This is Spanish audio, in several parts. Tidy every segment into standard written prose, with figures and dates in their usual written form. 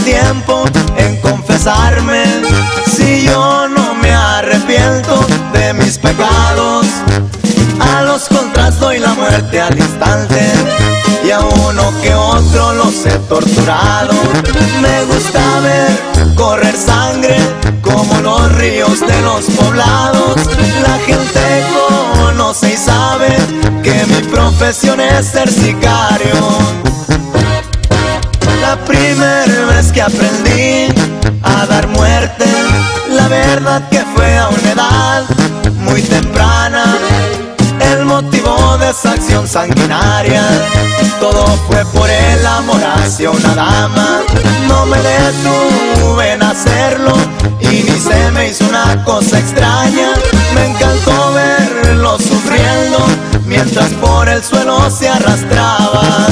tiempo en confesarme. Si yo no me arrepiento de mis pecados, a los contras doy la muerte al instante, y a uno que otro los he torturado. Me gusta ver correr sangre como los ríos de los poblados. La gente conoce y sabe que mi profesión es ser sicario. La primera vez que aprendí a dar muerte, la verdad que fue a una edad muy temprana. El motivo de esa acción sanguinaria, todo fue por el amor hacia una dama. No me detuve en hacerlo y ni se me hizo una cosa extraña. Me encantó verlo sufriendo mientras por el suelo se arrastraba.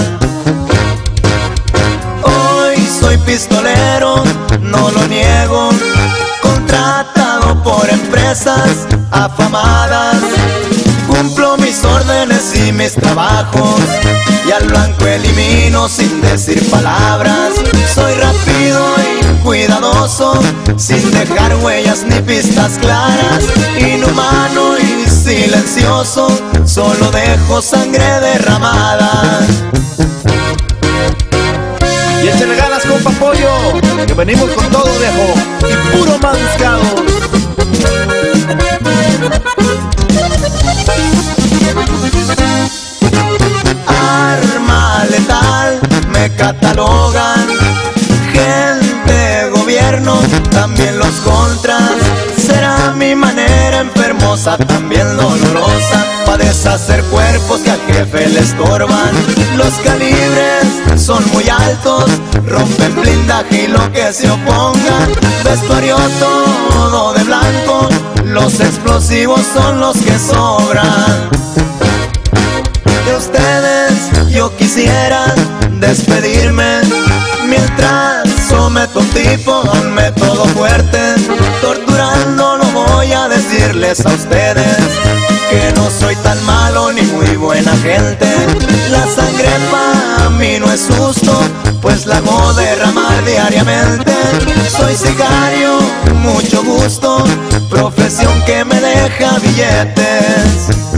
Hoy soy pistolero, no lo niego, contratado por empresas afamadas. Cumplo mis órdenes y mis trabajos, y al blanco elimino sin decir palabras. Soy rápido y cuidadoso, sin dejar huellas ni pistas claras. Inhumano y silencioso, solo dejo sangre derramada. Y échale ganas, compa Pollo, que venimos con todo, viejo, y puro mariscado. Arma letal, me catalogan. Gente, gobierno, también los contras. Será mi manera enfermosa, también dolorosa, para deshacer cuerpos que al jefe le estorban. Los calibres son muy altos, rompen blindaje y lo que se oponga. Vestuario todo de blanco, los explosivos son los que sobran. De ustedes yo quisiera despedirme, mientras someto un tipo a un método fuerte. Torturando no voy a decirles a ustedes que no soy tan malo ni muy buena gente. La sangre para mí no es justo, pues la hago derramar diariamente. Soy sicario, mucho gusto, profesión que me deja billetes.